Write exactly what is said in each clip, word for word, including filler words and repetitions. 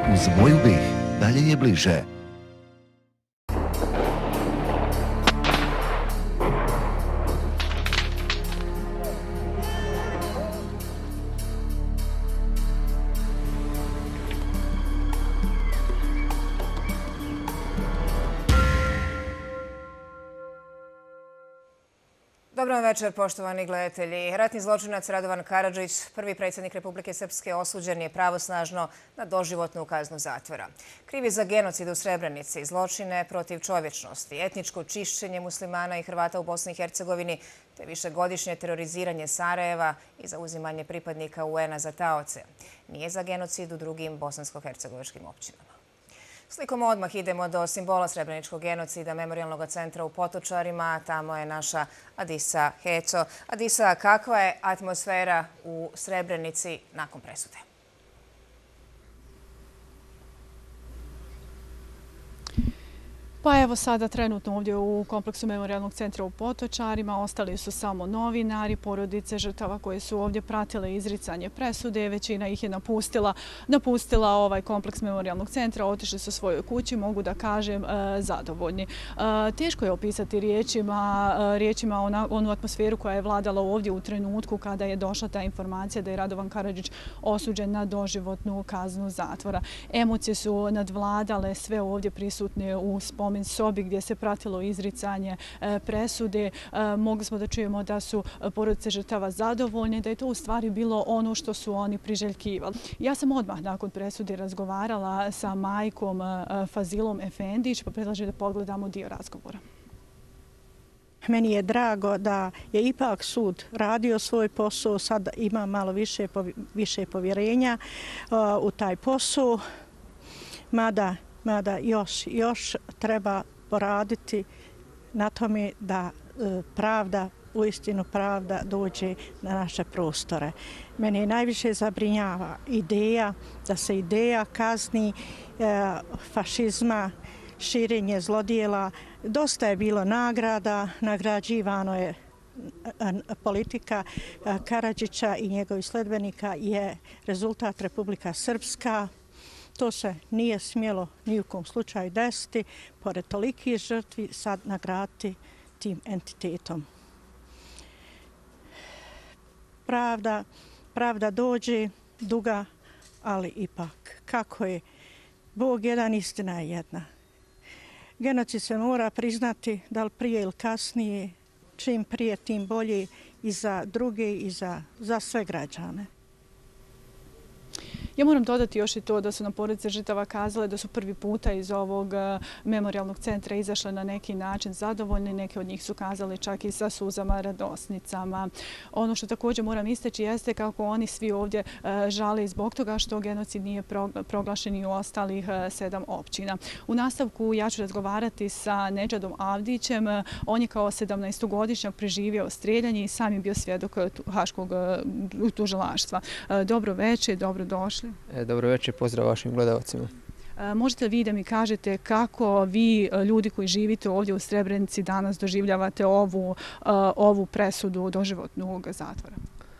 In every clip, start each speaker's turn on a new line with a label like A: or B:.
A: Uz moju bih, dalje je bliže.
B: Dobro večer, poštovani gledatelji. Ratni zločinac Radovan Karadžić, prvi predsjednik Republike Srpske, osuđen je pravosnažno na doživotnu kaznu zatvora. Krivi za genocid u Srebrenici, zločine protiv čovječnosti, etničko čišćenje muslimana i Hrvata u Bosni i Hercegovini, te višegodišnje teroriziranje Sarajeva i zauzimanje pripadnika U N-a za taoce. Nije za genocid u drugim bosansko-hercegovačkim općinama. Slikom odmah idemo do simbola srebreničkog genocida Memorijalnog centra u Potočarima. Tamo je naša Adisa Heco. Adisa, kakva je atmosfera u Srebrenici nakon presude?
C: Pa evo sada trenutno ovdje u kompleksu Memorijalnog centra u Potočarima ostali su samo novinari, porodice žrtava koje su ovdje pratile izricanje presude. Većina ih je napustila, napustila ovaj kompleks Memorijalnog centra, otišli su svojoj kući, mogu da kažem, zadovoljni. Teško je opisati riječima, riječima ona, onu atmosferu koja je vladala ovdje u trenutku kada je došla ta informacija da je Radovan Karadžić osuđen na doživotnu kaznu zatvora. Emocije su nadvladale sve ovdje prisutne u spomen sobi gdje se pratilo izricanje presude. Mogli smo da čujemo da su porodice žrtava zadovoljne, da je to u stvari bilo ono što su oni priželjkivali. Ja sam odmah nakon presude razgovarala sa majkom Fazilom Efendić, pa predlažem da pogledamo dio razgovora.
D: Meni je drago da je ipak sud radio svoj posao, sad ima malo više, više povjerenja u taj posao, mada Mada još, još treba poraditi na tome da pravda, uistinu pravda, dođe na naše prostore. Mene najviše zabrinjava ideja da se ideja kazni fašizma, širenje zlodjela. Dosta je bilo nagrada, nagrađivano je politika Karadžića i njegovih sledbenika je rezultat Republika Srpska. To se nije smjelo ni u kom slučaju desiti, pored tolikih žrtvi sad nagraditi tim entitetom. Pravda, pravda dođe, duga, ali ipak. Kako je Bog jedan, istina je jedna. Genocid se mora priznati, da li prije ili kasnije, čim prije tim bolje i za druge i za, za sve građane.
C: Ja moram dodati još i to da su nam porodice žrtava kazale da su prvi puta iz ovog memorijalnog centra izašle na neki način zadovoljni. Neke od njih su kazali čak i sa suzama, radosnicama. Ono što također moram istaći jeste kako oni svi ovdje žale zbog toga što genocid nije proglašen i u ostalih sedam općina. U nastavku ja ću razgovarati sa Nedžadom Avdićem. On je kao sedamnaestogodišnjak preživio strijeljanje i sam je bio svjedok haškog tužilaštva. Dobro večer, dobro došli.
E: Dobro večer, pozdrav vašim gledalcima.
C: Možete li vi da mi kažete kako vi, ljudi koji živite ovdje u Srebrenici, danas doživljavate ovu, ovu presudu doživotnog zatvora?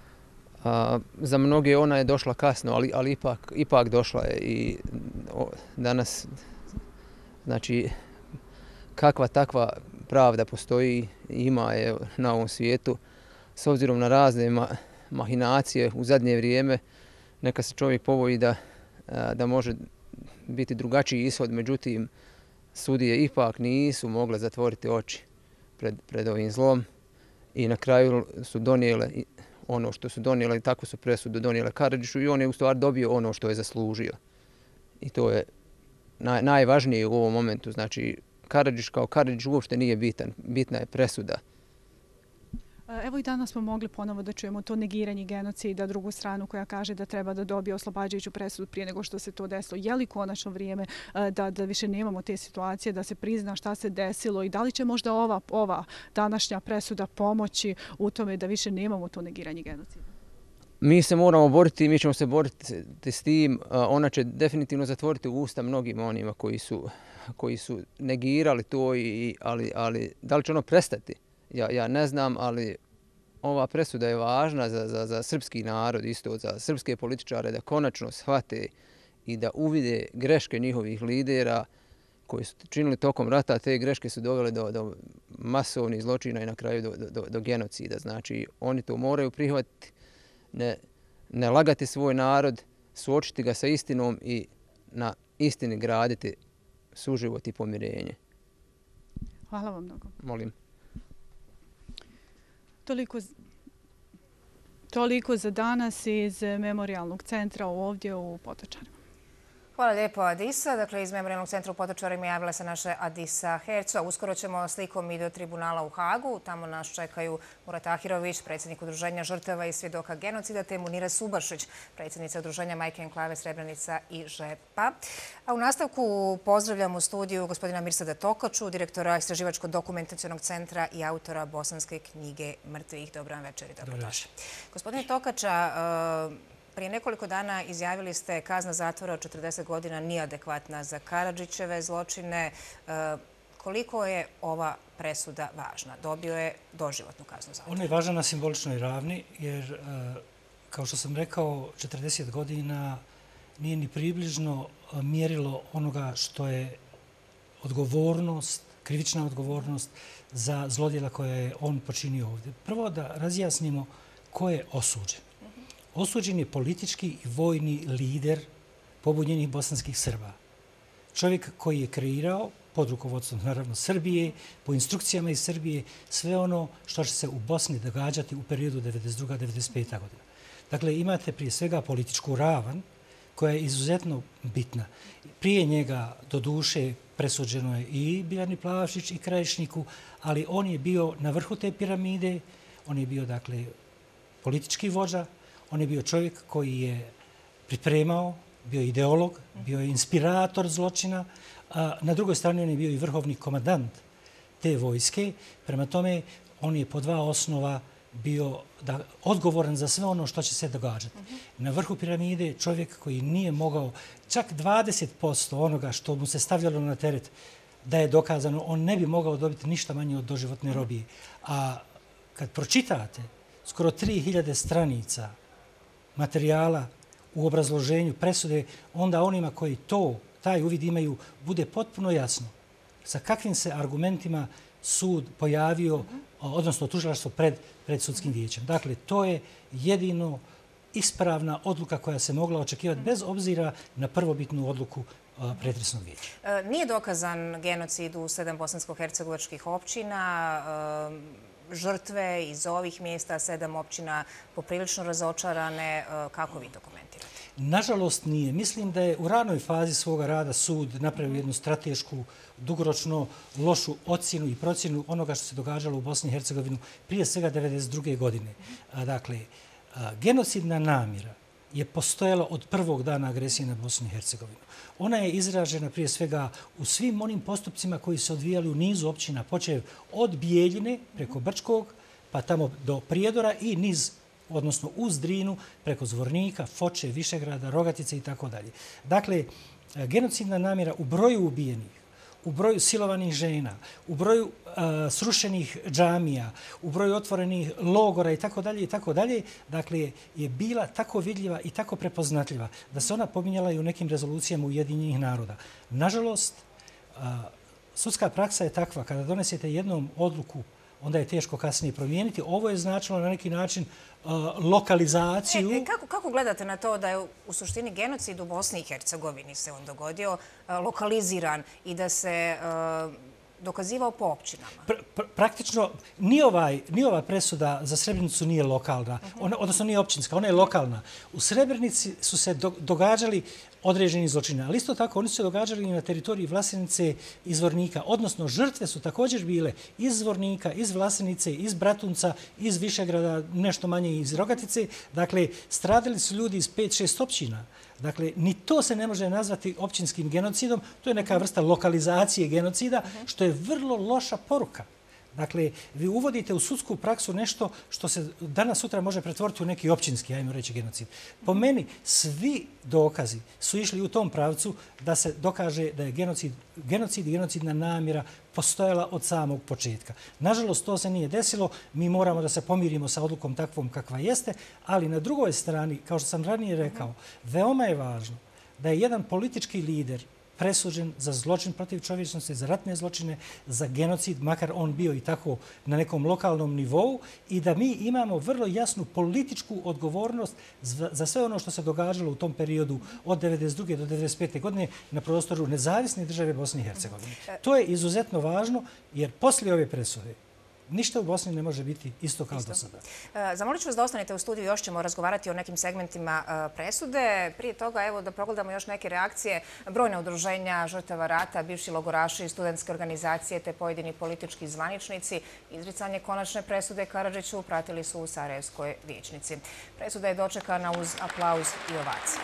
E: A, za mnoge ona je došla kasno, ali, ali ipak, ipak došla je i o, danas, znači, kakva takva pravda postoji, ima je na ovom svijetu, s obzirom na razne ma, mahinacije u zadnje vrijeme, neka se čovjek poboji da, da može biti drugačiji ishod, međutim, sudije ipak nisu mogle zatvoriti oči pred, pred ovim zlom i na kraju su donijele ono što su donijele i takvu su presudu donijele Karadžiću i on je u stvari dobio ono što je zaslužio. I to je naj, najvažnije u ovom momentu. Znači, Karadžić kao Karadžić uopšte nije bitan, bitna je presuda.
C: Evo i danas smo mogli ponovo da čujemo to negiranje genocida, drugu stranu koja kaže da treba da dobije oslobađajuću presudu prije nego što se to desilo. Je li konačno vrijeme da, da više nemamo te situacije, da se prizna šta se desilo i da li će možda ova, ova današnja presuda pomoći u tome da više nemamo to negiranje genocida?
E: Mi se moramo boriti, mi ćemo se boriti s tim. Ona će definitivno zatvoriti usta mnogim onima koji su, koji su negirali to, i, ali, ali da li će ono prestati? Ja, ja ne znam, ali ova presuda je važna za, za, za srpski narod, isto za srpske političare da konačno shvate i da uvide greške njihovih lidera koji su činili tokom rata. Te greške su dovele do, do masovnih zločina i na kraju do, do, do genocida. Znači, oni to moraju prihvatiti, ne, ne lagati svoj narod, suočiti ga sa istinom i na istini graditi suživot i pomirenje.
C: Hvala vam mnogo.
E: Molim.
C: Toliko, toliko za danas iz Memorijalnog centra ovdje u Potočarima.
B: Hvala lijepo, Adisa. Dakle, iz Memorijalnog centra u Potočarima javila se naša Adisa Herco. Uskoro ćemo slikom i do tribunala u Hagu. Tamo nas čekaju Murat Ahirović, predsjednik Udruženja žrtava i svjedoka genocida, te Munira Subašić, predsjednica Udruženja Majke Enklave Srebrenica i Žepa. A u nastavku pozdravljam u studiju gospodina Mirsada Tokaču, direktora Istraživačko-dokumentacionog centra i autora bosanske knjige Mrtvih. Dobro vam večer i dobrodošli. Gospodine Tokača, prije nekoliko dana izjavili ste kazna zatvora od četrdeset godina nije adekvatna za Karadžićeve zločine. Koliko je ova presuda važna? Dobio je doživotnu kaznu zatvora.
F: Ona je važna na simboličnoj ravni jer, kao što sam rekao, četrdeset godina nije ni približno mjerilo onoga što je odgovornost, krivična odgovornost za zlodjela koje je on počinio ovdje. Prvo da razjasnimo ko je osuđen. Osuđen je politički i vojni lider pobunjenih bosanskih Srba. Čovjek koji je kreirao, pod rukovodstvom naravno Srbije, po instrukcijama iz Srbije, sve ono što će se u Bosni događati u periodu devedeset druga do devedeset peta godina. Dakle, imate prije svega političku ravan koja je izuzetno bitna. Prije njega, do duše, presuđeno je i Biljani Plavšić i Krajišniku, ali on je bio na vrhu te piramide, on je bio, dakle, politički vođa, on je bio čovjek koji je pripremao, bio ideolog, bio je inspirator zločina, a na drugoj strani on je bio i vrhovni komandant te vojske. Prema tome, on je po dva osnova bio da, odgovoran za sve ono što će se događati. Na vrhu piramide čovjek koji nije mogao, čak dvadeset posto onoga što mu se stavljalo na teret da je dokazano, on ne bi mogao dobiti ništa manje od doživotne robije. A kad pročitate skoro tri hiljade stranica materijala u obrazloženju presude, onda onima koji to, taj uvid imaju, bude potpuno jasno sa kakvim se argumentima sud pojavio, odnosno tužilaštvo pred, pred sudskim vijećem. Dakle, to je jedino ispravna odluka koja se mogla očekivati bez obzira na prvobitnu odluku pretresnog vijeća.
B: Nije dokazan genocid u sedam bosansko-hercegovačkih općina. Žrtve iz ovih mjesta, sedam općina poprilično razočarane. Kako vi to komentirate?
F: Nažalost nije. Mislim da je u ranoj fazi svoga rada sud napravio jednu stratešku, dugoročno lošu ocjenu i procjenu onoga što se događalo u Bosni i Hercegovini prije svega devedeset druge godine. Dakle, genocidna namjera je postojala od prvog dana agresije na Bosnu i Hercegovinu. Ona je izražena prije svega u svim onim postupcima koji se odvijali u nizu općina, počev od Bijeljine preko Brčkog, pa tamo do Prijedora i niz, odnosno uz Drinu, preko Zvornika, Foče, Višegrada, Rogatice i tako dalje. Dakle, genocidna namjera u broju ubijenih, u broju silovanih žena, u broju uh, srušenih džamija, u broju otvorenih logora i tako dalje i tako dalje, dakle, je bila tako vidljiva i tako prepoznatljiva da se ona pominjala i u nekim rezolucijama Ujedinjenih naroda. Nažalost, uh, sudska praksa je takva, kada donesete jednom odluku, onda je teško kasnije promijeniti. Ovo je značilo na neki način uh, lokalizaciju.
B: E, kako, kako gledate na to da je u suštini genocid u Bosni i Hercegovini se on dogodio, uh, lokaliziran i da se uh, dokazivao po općinama?
F: Pr pr praktično, ni, ovaj, ni ova presuda za Srebrenicu nije lokalna, ona, odnosno nije općinska, ona je lokalna. U Srebrenici su se do događali određeni zločine, ali isto tako oni su se događali i na teritoriji Vlasenice i Zvornika, odnosno žrtve su također bile iz Zvornika, iz Vlasenice, iz Bratunca, iz Višegrada, nešto manje iz Rogatice. Dakle, stradali su ljudi iz pet šest općina. Dakle, ni to se ne može nazvati općinskim genocidom, to je neka vrsta lokalizacije genocida, što je vrlo loša poruka. Dakle, vi uvodite u sudsku praksu nešto što se danas sutra može pretvoriti u neki općinski, ajmo reći, genocid. Po meni, svi dokazi su išli u tom pravcu da se dokaže da je genocid, genocid i genocidna namjera postojala od samog početka. Nažalost, to se nije desilo. Mi moramo da se pomirimo sa odlukom takvom kakva jeste, ali na drugoj strani, kao što sam ranije rekao, veoma je važno da je jedan politički lider presuđen za zločin protiv čovječnosti, za ratne zločine, za genocid, makar on bio i tako na nekom lokalnom nivou, i da mi imamo vrlo jasnu političku odgovornost za sve ono što se događalo u tom periodu od devedeset druge do devedeset pete godine na prostoru nezavisne države Bosne i Hercegovine. To je izuzetno važno jer poslije ove presude ništa u Bosni ne može biti isto kao do sada.
B: Zamolit ću vas da ostanete u studiju, još ćemo razgovarati o nekim segmentima presude. Prije toga, evo da pogledamo još neke reakcije. Brojne udruženja žrtava rata, bivši logoraši, studentske organizacije te pojedini politički zvaničnici izricanje konačne presude Karadžiću pratili su u Sarajevskoj vijećnici. Presuda je dočekana uz aplauz i ovacije.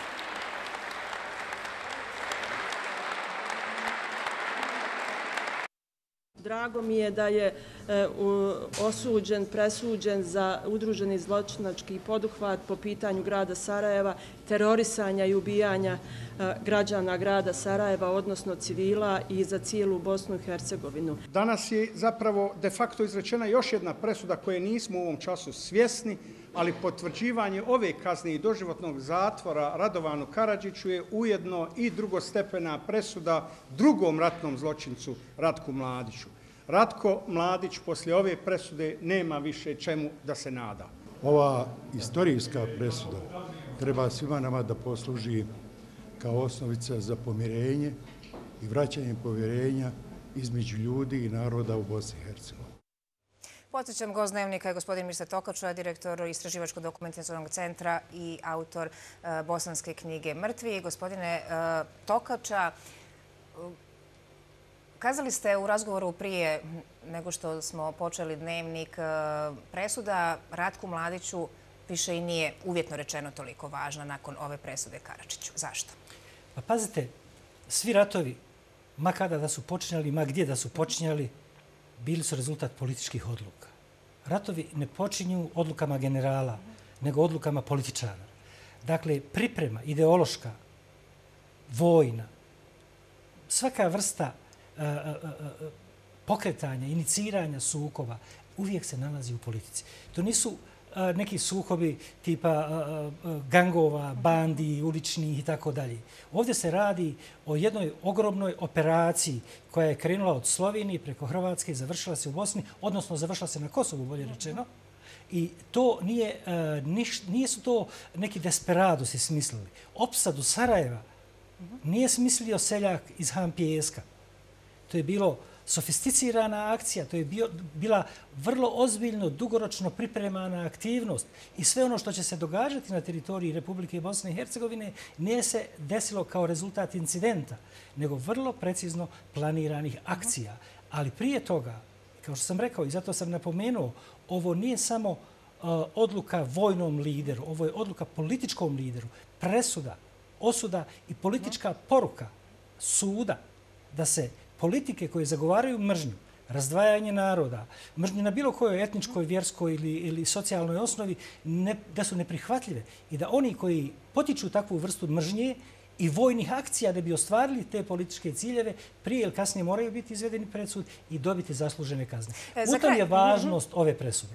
G: Drago mi je da je osuđen, presuđen za udruženi zločinački poduhvat po pitanju grada Sarajeva, terorisanja i ubijanja građana grada Sarajeva, odnosno civila, i za cijelu Bosnu i Hercegovinu.
H: Danas je zapravo de facto izrečena još jedna presuda koje nismo u ovom času svjesni, ali potvrđivanje ove kazne i doživotnog zatvora Radovanu Karadžiću je ujedno i drugostepena presuda drugom ratnom zločincu Ratku Mladiću. Ratko Mladić poslije ove presude nema više čemu da se nada.
I: Ova istorijska presuda treba svima nama da posluži kao osnovica za pomirenje i vraćanje povjerenja između ljudi i naroda u Bosni i Hercegovini.
B: Podsjećam, gost Dnevnika je gospodin Mirsa Tokača, direktor Istraživačko-dokumentacionog centra i autor bosanske knjige Mrtvi. Gospodine Tokača, kazali ste u razgovoru prije nego što smo počeli Dnevnik, presuda Ratku Mladiću više i nije, uvjetno rečeno, toliko važna nakon ove presude Karadžiću. Zašto?
F: Pa pazite, svi ratovi, ma kada da su počinjali, ma gdje da su počinjali, bili su rezultat političkih odluka. Ratovi ne počinju odlukama generala, nego odlukama političara. Dakle, priprema ideološka, vojna, svaka vrsta pokretanja, iniciranja sukoba uvijek se nalazi u politici. To nisu neki sukobi tipa gangova, bandi, uličnih i tako dalje. Ovdje se radi o jednoj ogromnoj operaciji koja je krenula od Slovenije preko Hrvatske i završila se u Bosni, odnosno završila se na Kosovu, bolje rečeno. I to nije, nisu to neki desperadosi smislili. Opsadu Sarajeva nije smislio seljak iz Han Pijeska. To je bilo sofisticirana akcija, to je bio, bila vrlo ozbiljno, dugoročno pripremana aktivnost i sve ono što će se događati na teritoriji Republike Bosne i Hercegovine nije se desilo kao rezultat incidenta, nego vrlo precizno planiranih akcija. Ali prije toga, kao što sam rekao i zato sam napomenuo, ovo nije samo uh, odluka vojnom lideru, ovo je odluka političkom lideru, presuda, osuda i politička poruka suda da se politike koje zagovaraju mržnju, razdvajanje naroda, mržnju na bilo kojoj etničkoj, vjerskoj ili, ili socijalnoj osnovi, ne, da su neprihvatljive i da oni koji potiču takvu vrstu mržnje i vojnih akcija da bi ostvarili te političke ciljeve, prije ili kasnije moraju biti izvedeni pred sud i dobiti zaslužene kazne. E, U tom je važnost ove presude.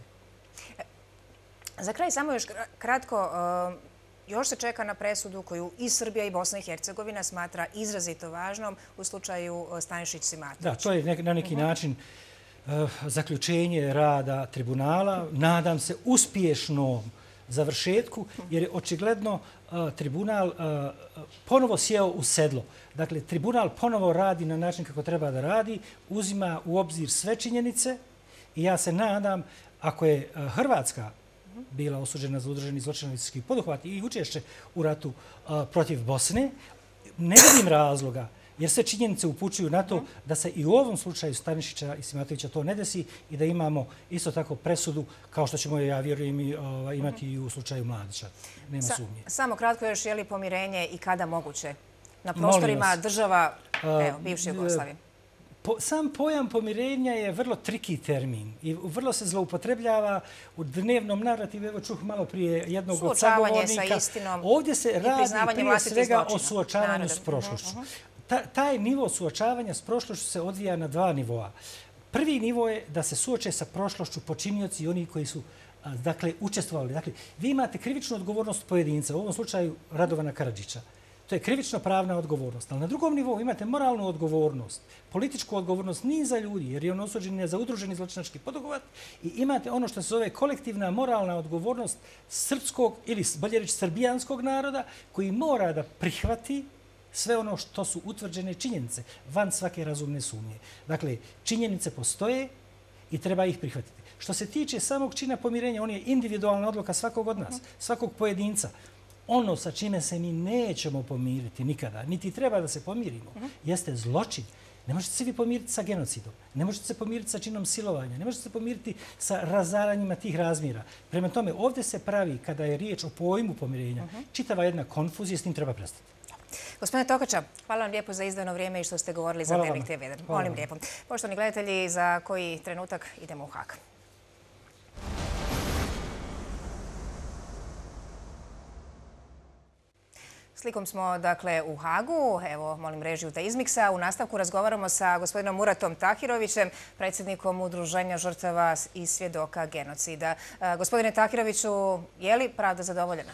B: Za kraj samo još kratko, uh... još se čeka na presudu koju i Srbija i Bosna i Hercegovina smatra izrazito važnom u slučaju Stanišić-Simatović.
F: Da, to je na neki način zaključenje rada tribunala. Nadam se uspješnom završetku, jer je očigledno tribunal ponovo sjeo u sedlo. Dakle, tribunal ponovo radi na način kako treba da radi, uzima u obzir sve činjenice i ja se nadam, ako je Hrvatska bila osuđena za udruženi zločinački poduhvat i učešće u ratu a, protiv Bosne, ne vidim razloga, jer sve činjenice upućuju na to da se i u ovom slučaju Stanišića i Simatovića to ne desi i da imamo isto tako presudu, kao što ćemo, ja vjerujem, imati i u slučaju Mladića. Nema
B: Sa,
F: sumnje.
B: Samo kratko još, je li pomirenje i kada moguće na prostorima država evo, bivše Jugoslavije?
F: Po, sam pojam pomirenja je vrlo triki termin i vrlo se zloupotrebljava u dnevnom narativu. Evo čuh malo prije jednog od sagovornika. Ovdje se radi prije svega zločina. O suočavanju Narode. S prošlošću. Uh -huh. Ta, taj nivo suočavanja s prošlošću se odvija na dva nivoa. Prvi nivo je da se suoče sa prošlošću počinioci i oni koji su dakle, učestvovali. Dakle, vi imate krivičnu odgovornost pojedinca, u ovom slučaju Radovana Karadžića. To je krivično-pravna odgovornost. Ali na drugom nivou imate moralnu odgovornost, političku odgovornost niza ljudi, jer je on osuđen za udruženi zločinački poduhvat, i imate ono što se zove kolektivna moralna odgovornost srpskog ili bolje reći srbijanskog naroda, koji mora da prihvati sve ono što su utvrđene činjenice van svake razumne sumnje. Dakle, činjenice postoje i treba ih prihvatiti. Što se tiče samog čina pomirenja, on je individualna odluka svakog od nas, svakog pojedinca. Ono sa čime se mi nećemo pomiriti nikada, niti treba da se pomirimo, jeste zločin. Ne možete se vi pomiriti sa genocidom, ne možete se pomiriti sa činom silovanja, ne možete se pomiriti sa razaranjima tih razmjera. Prema tome, ovdje se pravi, kada je riječ o pojmu pomirenja, čitava jedna konfuzija, s tim treba prestati.
B: Gospodine Tokača, hvala vam lijepo za izdvojeno vrijeme i što ste govorili za Dnevnik te ve. Molim lijepo. Poštovani gledatelji, za koji trenutak idemo u Haag. Slikom smo dakle u Haagu. Evo, molim režiju da izmiksa. U nastavku razgovaramo sa gospodinom Muratom Tahirovićem, predsjednikom Udruženja žrtava i svjedoka genocida. Gospodine Tahiroviću, je li pravda zadovoljena?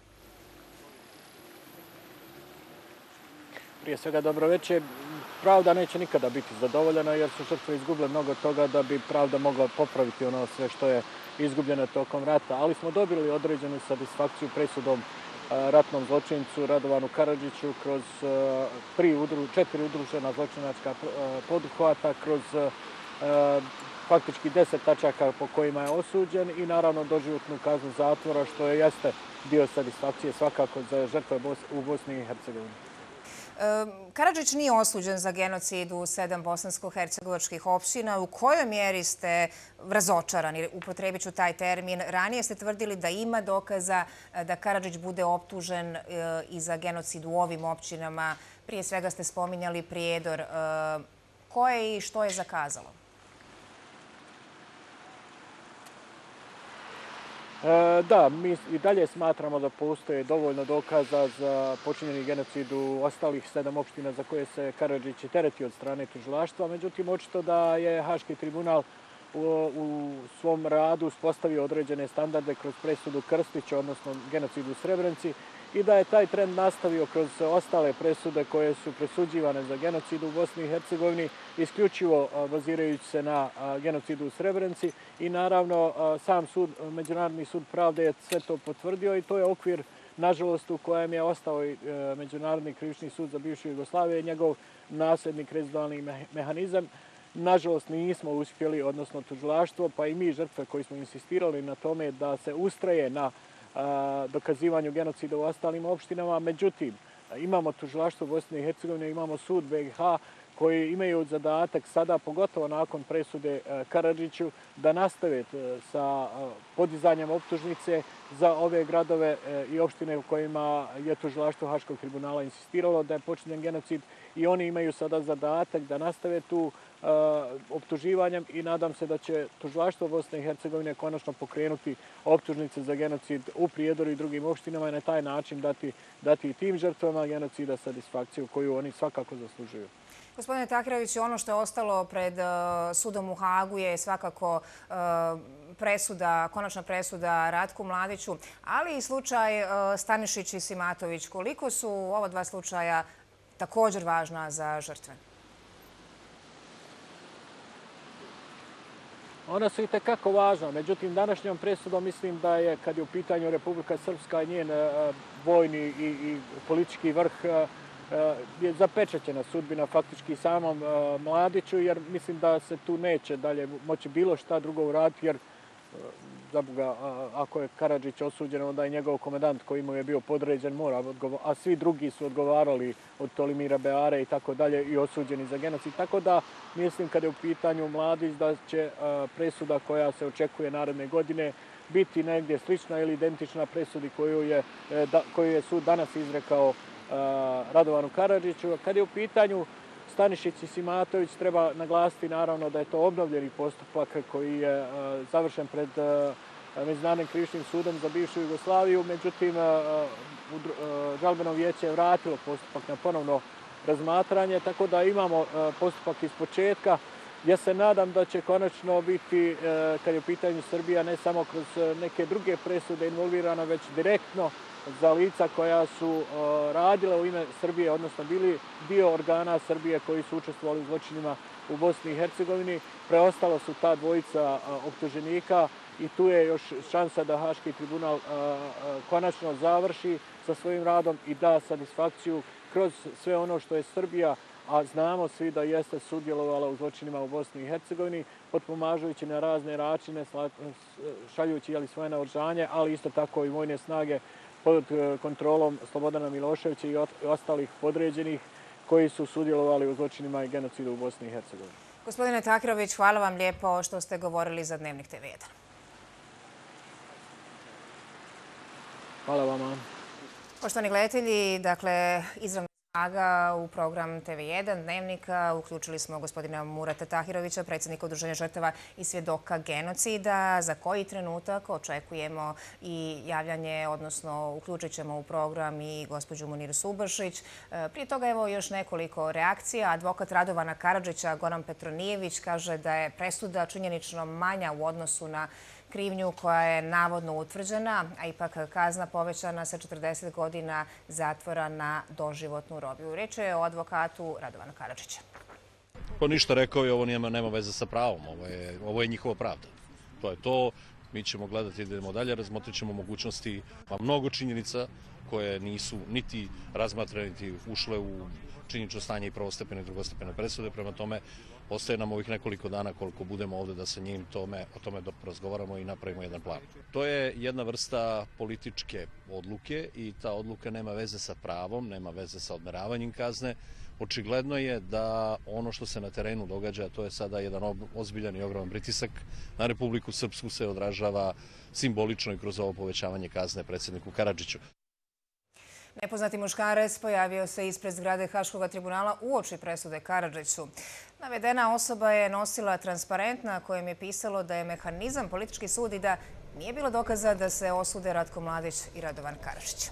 J: Prije svega dobro večer. Pravda neće nikada biti zadovoljena jer su žrtve izgubile mnogo toga da bi pravda mogla popraviti ono sve što je izgubljeno tokom rata. Ali smo dobili određenu satisfakciju presudom ratnom zločincu Radovanu Karadžiću kroz četiri udružena zločinačka poduhvata, kroz faktički deset tačaka po kojima je osuđen i naravno doživotnu kaznu zatvora, što je jeste dio satisfakcije svakako za žrtve u Bosni i Hercegovini.
B: Karadžić nije osuđen za genocid u sedam bosansko-hercegovačkih opština. U kojoj mjeri ste razočarani? Upotrebit ću taj termin. Ranije ste tvrdili da ima dokaza da Karadžić bude optužen i za genocid u ovim opštinama. Prije svega ste spominjali Prijedor. Ko je i što je zakazalo?
J: Da, mi i dalje smatramo da postoje dovoljno dokaza za počinjeni genocid u ostalih sedam opština za koje se Karadžić tereti od strane tužilaštva. Međutim, očito da je Haški tribunal u svom radu uspostavio određene standarde kroz presudu Krstića, odnosno genocid u Srebrenici, i da je taj trend nastavio kroz ostale presude koje su presuđivane za genocid u Bosni i Hercegovini, isključivo bazirajući se na genocidu u Srebrenici. I naravno, sam sud, Međunarodni sud pravde je sve to potvrdio i to je okvir, nažalost, u kojem je ostao i Međunarodni krivični sud za bivšu Jugoslaviju i njegov nasljednik rezidualni mehanizam. Nažalost, nismo uspjeli, odnosno tužilaštvo, pa i mi žrtve koji smo insistirali na tome da se ustraje na dokazivanju genocida u ostalim opštinama. Međutim, imamo tužilaštvo Bosne i Hercegovine, imamo sud be i ha koji imaju zadatak sada, pogotovo nakon presude Karadžiću, da nastave sa podizanjem optužnice za ove gradove i opštine u kojima je tužilaštvo Haškog tribunala insistiralo da je počinjen genocid, i oni imaju sada zadatak da nastave tu optuživanjem i nadam se da će tužilaštvo Bosne i Hercegovine konačno pokrenuti optužnice za genocid u Prijedoru i drugim opštinama i na taj način dati i tim žrtvama genocida satisfakciju koju oni svakako zaslužuju.
B: Gospodine Tahiroviću, ono što je ostalo pred sudom u Haagu je svakako presuda, konačna presuda Ratku Mladiću, ali i slučaj Stanišić i Simatović. Koliko su ova dva slučaja također važna za žrtve?
J: Ona su i tekako važna, međutim današnjom presudom mislim da je, kad je u pitanju Republika Srpska i njen vojni i politički vrh, je zapečaćena sudbina faktički samom Mladiću, jer mislim da se tu neće dalje moći bilo šta drugo uraditi, jer za Boga, ako je Karadžić osuđen, onda je njegov komandant koji mu je bio podređen mora odgovarati, a svi drugi su odgovarali od Tolimira Beare i tako dalje i osuđeni za genocid. Tako da mislim, kada je u pitanju Mladić, da će presuda koja se očekuje naredne godine biti negdje slična ili identična presudi koju je sud danas izrekao Radovanu Karadžiću. Kada je u pitanju Stanišić i Simatović, treba naglasiti naravno da je to obnovljeni postupak koji je završen pred Međunarodnim krivičnim sudom za bivšu Jugoslaviju. Međutim, žalbeno vijeće je vratilo postupak na ponovno razmatranje, tako da imamo postupak iz početka. Ja se nadam da će konačno biti, kad je u pitanju Srbija, ne samo kroz neke druge presude involvirana, već direktno za lica koja su radila u ime Srbije, odnosno bili dio organa Srbije koji su učestvovali u zločinima u Bosni i Hercegovini. Preostalo su ta dvojica optuženika i tu je još šansa da Haški tribunal konačno završi sa svojim radom i da satisfakciju kroz sve ono što je Srbija, a znamo svi da jeste sudjelovala u zločinima u Bosni i Hercegovini, potpomažujući na razne načine, šaljući svoje naoružanje, ali isto tako i vojne snage pod kontrolom Slobodana Miloševića i ostalih podređenih koji su sudjelovali u zločinima i genocidu u Bosni i Hercegovini.
B: Gospodine Tahirović, hvala vam lijepo što ste govorili za Dnevnik te ve jedan.
J: Hvala vama.
B: Poštovani gledatelji, dakle, izravno Haga u program te ve jedan Dnevnika uključili smo gospodina Murata Tahirovića, predsjednika Udruženja žrtava i svjedoka genocida. Za koji trenutak očekujemo i javljanje, odnosno uključit ćemo u program i gospođu Muniru Subašić. Prije toga evo još nekoliko reakcija. Advokat Radovana Karadžića, Goran Petronijević, kaže da je presuda činjenično manja u odnosu na krivnju koja je navodno utvrđena, a ipak kazna povećana sa četrdeset godina zatvora na doživotnu robiju. Riječ je o advokatu Radovana Karadžića.
K: Pa ništa, rekao je, ovo nema veze sa pravom, ovo je njihova pravda. To je to, mi ćemo gledati da idemo dalje, razmotrit ćemo mogućnosti, a mnogo činjenica koje nisu niti razmatrane, niti ušle u činjenično stanje i prvostepene i drugostepene presude. Prema tome, ostaje nam ovih nekoliko dana koliko budemo ovdje da sa njim o tome razgovaramo i napravimo jedan plan. To je jedna vrsta političke odluke i ta odluka nema veze sa pravom, nema veze sa odmeravanjem kazne. Očigledno je da ono što se na terenu događa, to je sada jedan ozbiljan i ogroman pritisak na Republiku Srpsku, se odražava simbolično i kroz ovo povećavanje kazne predsjedniku Karadžiću.
B: Nepoznati muškarac pojavio se ispred zgrade Haškog tribunala uoči presude Karadžiću. Navedena osoba je nosila transparent na kojem je pisalo da je mehanizam politički sud i da nije bilo dokaza da se osude Ratko Mladić i Radovan Karadžić.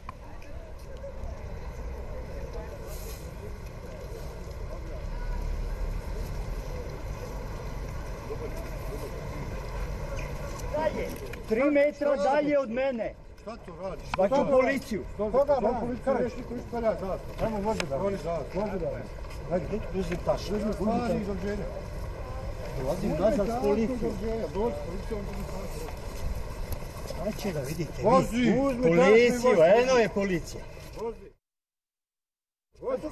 L: Tri metra dalje od mene. Šta to radiš? Zvaću policiju. Koga ba? Karešni koji spalja zastav. Samo može da voli zastav. Može da voli. Hajde, uzim taš. Uzim stvari iz obđenja. Dolazim nazad s policijom. Dođi s policijom. Šta će da vidite? Vozi! Policiju, eno je policija. Vozi! Vozi!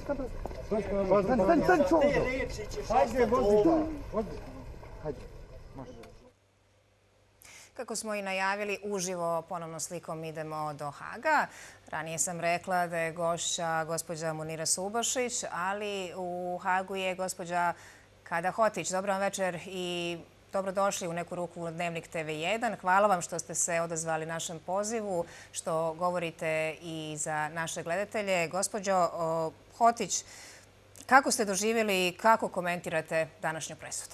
L: Stan, stan, čovjek! Hajde, vozi! Hajde, može.
B: Kako smo i najavili, uživo ponovno slikom idemo do Haga. Ranije sam rekla da je gošća gospođa Munira Subašić, ali u Hagu je gospođa Kada Hotić. Dobro vam večer i dobrodošli u neku ruku u Dnevnik te ve jedan. Hvala vam što ste se odazvali našem pozivu, što govorite i za naše gledatelje. Gospođo Hotić, kako ste doživjeli i kako komentirate današnju presudu?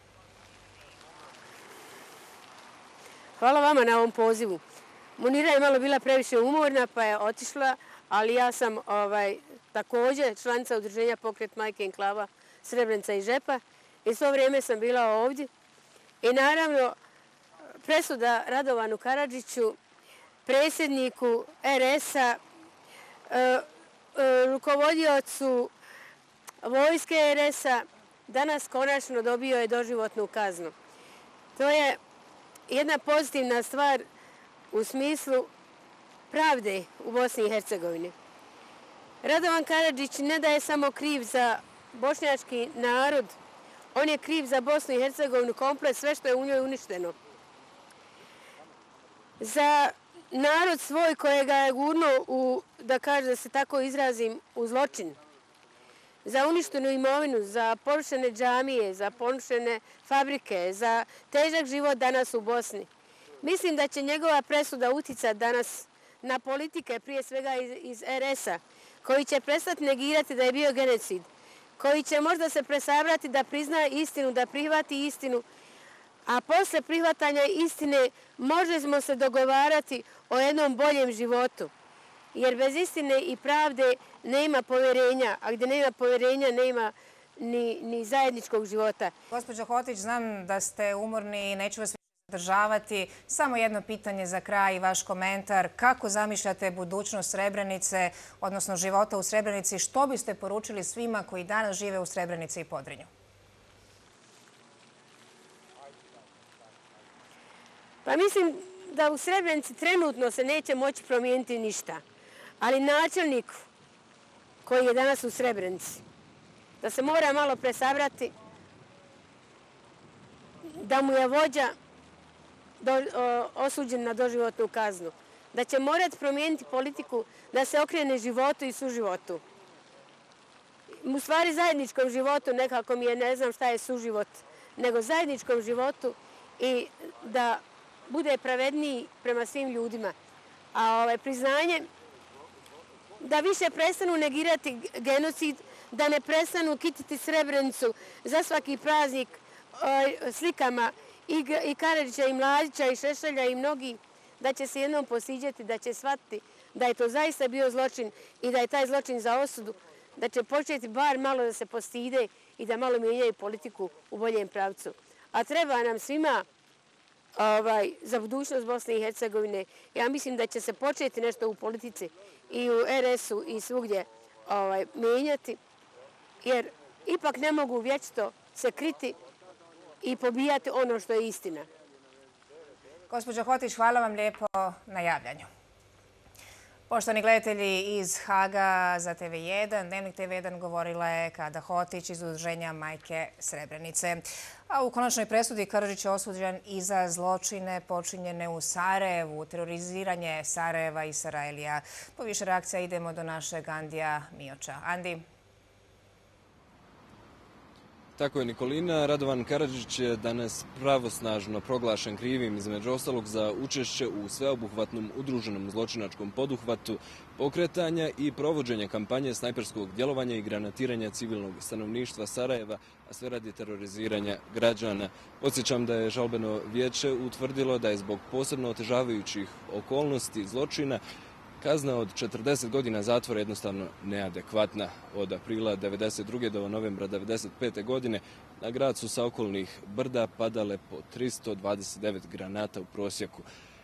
M: Hvala vama na ovom pozivu. Munira je malo bila previše umorna pa je otišla, ali ja sam ovaj, također članica udruženja Pokret Majke Enklava Srebrenica i Žepa i svo vrijeme sam bila ovdje. I naravno, presuda Radovanu Karadžiću, predsjedniku er es a, e, e, rukovodiocu vojske er es a, danas konačno dobio je doživotnu kaznu. To je jedna pozitivna stvar u smislu pravde u Bosni i Hercegovini. Radovan Karadžić ne da je samo kriv za bošnjački narod, on je kriv za Bosnu i Hercegovinu komplet, sve što je u njoj uništeno. Za narod svoj kojega je gurno u, da kaže da se tako izrazim, u zločin. Za uništenu imovinu, za porušene džamije, za porušene fabrike, za težak život danas u Bosni. Mislim da će njegova presuda uticati danas na politike, prije svega iz er es a, koji će prestati negirati da je bio genocid, koji će možda se presabrati da prizna istinu, da prihvati istinu, a posle prihvatanja istine možemo se dogovarati o jednom boljem životu. Jer bez istine i pravde nema povjerenja, a gdje nema povjerenja nema ni, ni zajedničkog života.
B: Gospođo Hotić, znam da ste umorni i neću vas zadržavati. Samo jedno pitanje za kraj i vaš komentar. Kako zamišljate budućnost Srebrenice, odnosno života u Srebrenici? Što biste poručili svima koji danas žive u Srebrenici i Podrinju?
M: Pa mislim da u Srebrenici trenutno se neće moći promijeniti ništa. Ali načelnik koji je danas u Srebrenici, da se mora malo presabrati, da mu je vođa do, o, osuđen na doživotnu kaznu, da će morati promijeniti politiku, da se okrene životu i suživotu. U stvari zajedničkom životu, nekako mi je, ne znam šta je suživot, nego zajedničkom životu i da bude pravedniji prema svim ljudima. A ovaj, priznanje da više prestanu negirati genocid, da ne prestanu kititi Srebrenicu za svaki praznik o, slikama i, i Karadžića i Mladića i Šešelja i mnogi, da će se jednom posiđati, da će shvatiti da je to zaista bio zločin i da je taj zločin za osudu, da će početi bar malo da se postide i da malo mijenjaju politiku u boljem pravcu. A treba nam svima ovaj, za budućnost Bosne i Hercegovine. Ja mislim da će se početi nešto u politici i u er es u i svugdje ovaj, mijenjati, jer ipak ne mogu vječito se kriti i pobijati ono što je istina.
B: Gospođo Hotić, hvala vam lijepo na javljanju. Poštovani gledatelji iz Haga za te ve jedan, Dnevnik te ve jedan govorila je Kada Hotić iz Udruženja Majke Srebrenice. A u konačnoj presudi Karadžić je osuđen i za zločine počinjene u Sarajevu, teroriziranje Sarajeva i Sarajlija. Po više reakcija idemo do našeg Andija Mioča. Andi.
N: Tako je, Nikolina. Radovan Karadžić je danas pravosnažno proglašen krivim između ostalog za učešće u sveobuhvatnom udruženom zločinačkom poduhvatu, pokretanja i provođenja kampanje snajperskog djelovanja i granatiranja civilnog stanovništva Sarajeva, a sve radi teroriziranja građana. Podsjećam da je žalbeno vijeće utvrdilo da je zbog posebno otežavajućih okolnosti zločina kazna od četrdeset godina zatvora jednostavno neadekvatna. Od aprila devedeset druge do novembra devedeset pete godine na grad su sa okolnih brda padale po tristo dvadeset devet granata u prosjeku.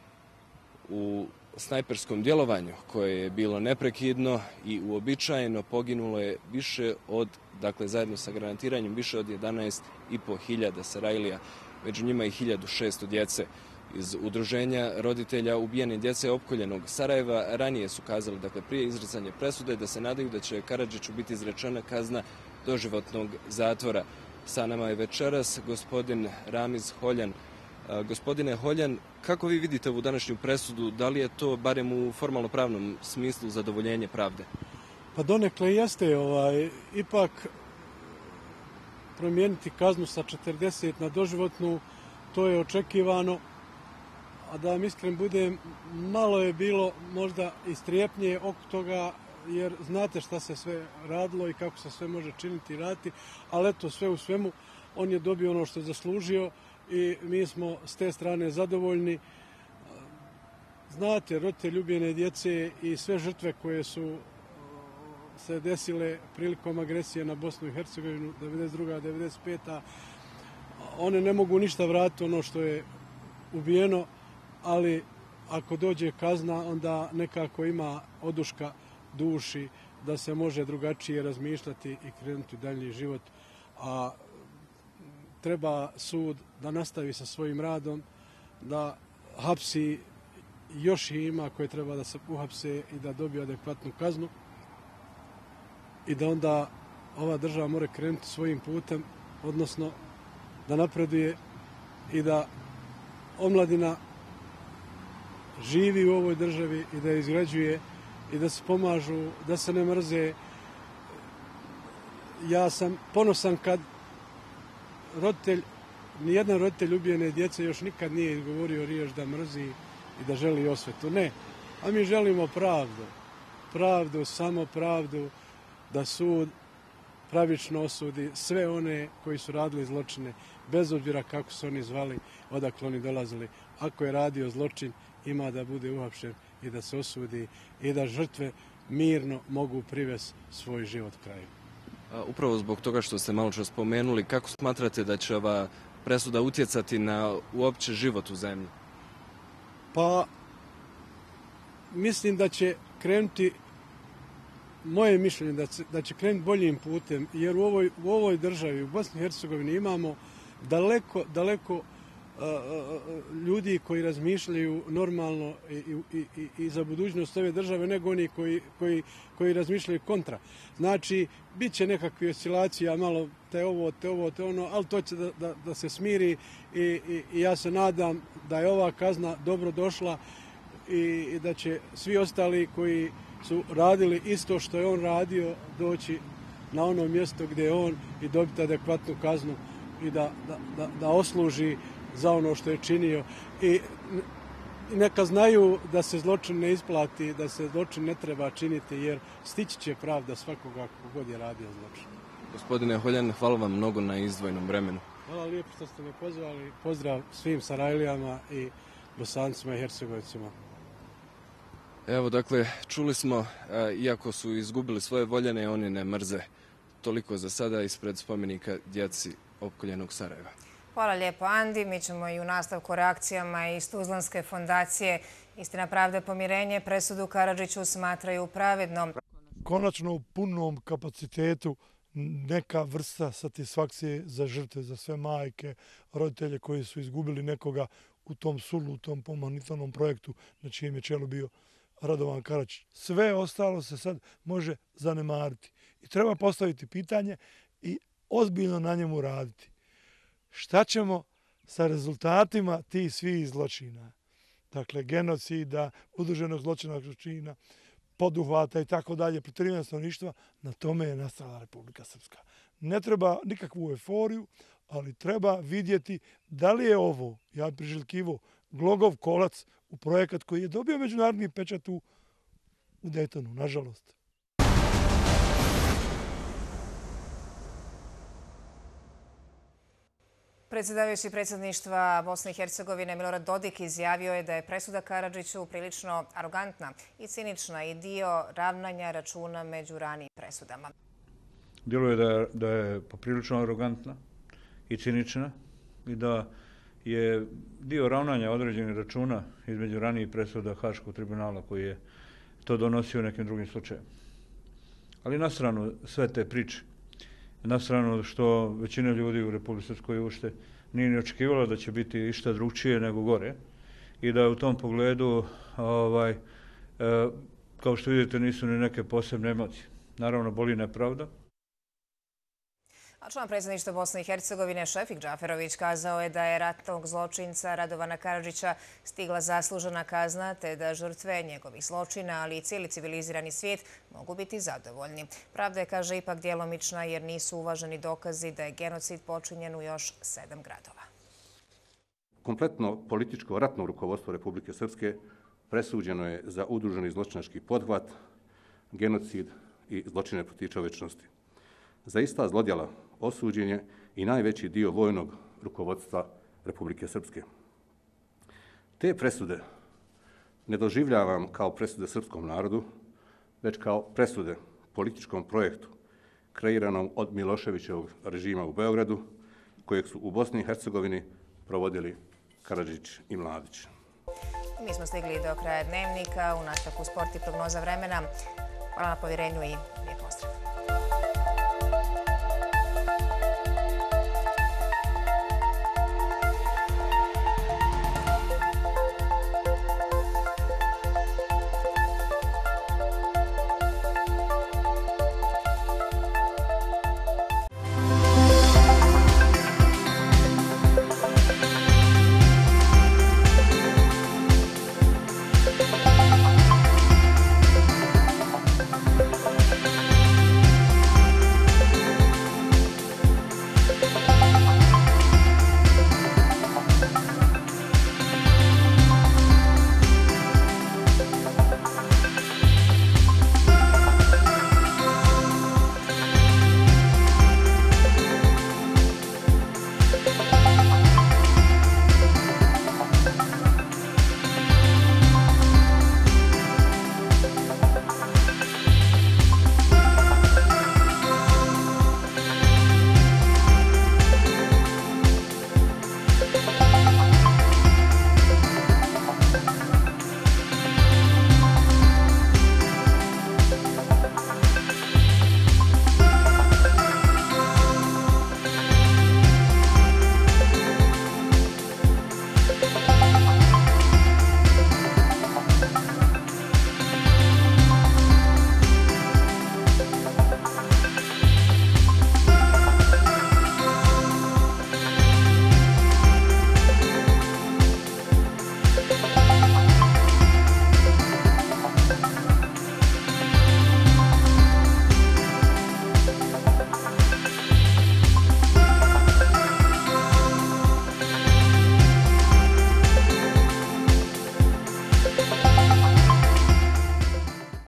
N: U snajperskom djelovanju, koje je bilo neprekidno i uobičajeno, poginulo je više od, dakle zajedno sa granatiranjem, više od jedanaest i po hiljada Sarajlija, među njima i hiljadu šesto djece. Iz udruženja roditelja ubijene djece opkoljenog Sarajeva ranije su kazali, dakle prije izricanja presude, da se nadaju da će Karadžiću biti izrečena kazna doživotnog zatvora. Sa nama je večeras gospodin Ramiz Holjan. Gospodine Holjan, kako vi vidite ovu današnju presudu? Da li je to barem u formalno pravnom smislu zadovoljenje pravde?
O: Pa donekle jeste, ovaj, ipak promijeniti kaznu sa četrdeset na doživotnu, to je očekivano. A da vam iskren budem, malo je bilo možda i strepnje oko toga, jer znate šta se sve radilo i kako se sve može činiti i raditi, ali eto, sve u svemu, on je dobio ono što je zaslužio i mi smo s te strane zadovoljni. Znate, roditelji ubijene djece i sve žrtve koje su se desile prilikom agresije na Bosnu i Hercegovinu devedeset druga devedeset peta one ne mogu ništa vratiti ono što je ubijeno, ali ako dođe kazna, onda nekako ima oduška duši da se može drugačije razmišljati i krenuti dalji život. A treba sud da nastavi sa svojim radom, da hapsi, još i ima koje treba da se uhapse i da dobiju adekvatnu kaznu i da onda ova država mora krenuti svojim putem, odnosno da napreduje i da omladina živi u ovoj državi i da je izgrađuje i da se pomažu, da se ne mrze. Ja sam ponosan kad roditelj, nijedan roditelj ubijene djece još nikad nije izgovorio riječ da mrzi i da želi osvetu. Ne, a mi želimo pravdu. Pravdu, samo pravdu, da sud pravično osudi sve one koji su radili zločine, bez obzira kako su oni zvali, odakle oni dolazili. Ako je radio zločin, ima da bude uhapšen i da se osudi i da žrtve mirno mogu privesti svoj život kraju.
N: Upravo zbog toga što ste malo čas spomenuli, kako smatrate da će ova presuda utjecati na uopće život u zemlji?
O: Pa, mislim da će krenuti, moje mišljenje da će, da će krenuti boljim putem, jer u ovoj, u ovoj državi, u Bosni i Hercegovini, imamo daleko, daleko ljudi koji razmišljaju normalno i, i, i, i za budućnost ove države nego oni koji, koji, koji razmišljaju kontra. Znači, bit će nekakve oscilacija, malo te ovo, te ovo, te ono, ali to će da, da, da se smiri i, i, i ja se nadam da je ova kazna dobro došla i, i da će svi ostali koji su radili isto što je on radio doći na ono mjesto gdje je on i dobiti adekvatnu kaznu i da, da, da, da osluži za ono što je činio. I neka znaju da se zločin ne isplati, da se zločin ne treba činiti, jer stići će pravda svakoga kogod je radio zločin.
N: Gospodine Holjan, hvala vam mnogo na izdvojenom vremenu.
O: Hvala lijepo što ste me pozvali. Pozdrav svim Sarajlijama i Bosancima i Hercegovicima.
N: Evo, dakle, čuli smo, iako su izgubili svoje voljene, oni ne mrze. Toliko za sada ispred spomenika djeci opkoljenog Sarajeva.
B: Hvala lijepo, Andi. Mi ćemo i u nastavku reakcijama iz Tuzlanske fondacije Istina, pravda, pomirenje presudu Karadžiću smatraju pravednom.
P: Konačno u punom kapacitetu neka vrsta satisfakcije za žrtve, za sve majke, roditelje koji su izgubili nekoga u tom sulutom humanitarnom projektu na čijem je čelu bio Radovan Karadžić. Sve ostalo se sad može zanemariti. I treba postaviti pitanje i ozbiljno na njemu raditi. Šta ćemo sa rezultatima tih svih zločina? Dakle, genocida, udruženog zločinačkog čina, poduhvata i tako dalje, protivljenja stanovništva, na tome je nastala Republika Srpska. Ne treba nikakvu euforiju, ali treba vidjeti da li je ovo, ja bih priželjkivao, glogov kolac u projekat koji je dobio međunarodni pečat u, u Daytonu, nažalost.
B: Predsjedavajući predsjedništva Bosne i Hercegovine Milorad Dodik izjavio je da je presuda Karadžiću prilično arogantna i cinična i dio ravnanja računa među ranijim presudama.
Q: Djeluje da je, da je poprilično arogantna i cinična i da je dio ravnanja određenih računa između ranijih presuda Haškog tribunala koji je to donosio u nekim drugim slučajima. Ali na stranu sve te priče, na stranu što većina ljudi u Republici Srpskoj uopšte nije ni očekivala da će biti išta drugčije nego gore i da u tom pogledu, ovaj, e, kao što vidite, nisu ni neke posebne emocije. Naravno, boli nepravda.
B: A član predsjedništva Bosne i Hercegovine Šefik Džaferović kazao je da je ratnog zločinca Radovana Karadžića stigla zaslužena kazna te da žrtve njegovih zločina, ali i cijeli civilizirani svijet mogu biti zadovoljni. Pravda je, kaže, ipak djelomična jer nisu uvaženi dokazi da je genocid počinjen u još sedam gradova.
R: Kompletno političko ratno rukovodstvo Republike Srpske presuđeno je za udruženi zločinački pothvat, genocid i zločine protiv čovječnosti. Za ista zlodjela osuđen je i najveći dio vojnog rukovodstva Republike Srpske. Te presude ne doživljavam kao presude srpskom narodu, već kao presude političkom projektu kreiranom od Miloševićevog režima u Beogradu, kojeg su u Bosni i Hercegovini provodili Karadžić i Mladić.
B: Mi smo stigli do kraja dnevnika. U nastavku sport i prognoza vremena. Hvala na povjerenju i lijep pozdrav.